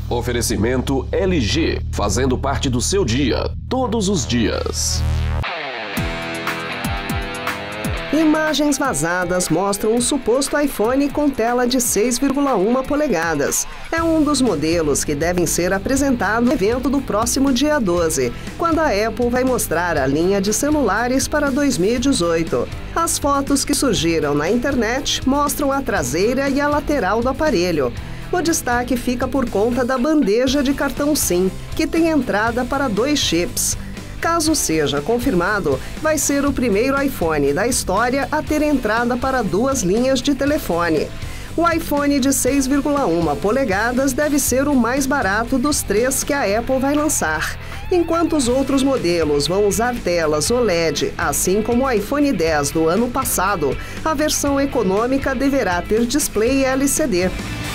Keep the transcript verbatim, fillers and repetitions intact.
Oferecimento L G, fazendo parte do seu dia, todos os dias. Imagens vazadas mostram um suposto iPhone com tela de seis vírgula uma polegadas. É um dos modelos que devem ser apresentados no evento do próximo dia doze, quando a Apple vai mostrar a linha de celulares para dois mil e dezoito. As fotos que surgiram na internet mostram a traseira e a lateral do aparelho. O destaque fica por conta da bandeja de cartão SIM, que tem entrada para dois chips. Caso seja confirmado, vai ser o primeiro iPhone da história a ter entrada para duas linhas de telefone. O iPhone de seis vírgula uma polegadas deve ser o mais barato dos três que a Apple vai lançar. Enquanto os outros modelos vão usar telas O L E D, assim como o iPhone dez do ano passado, a versão econômica deverá ter display L C D.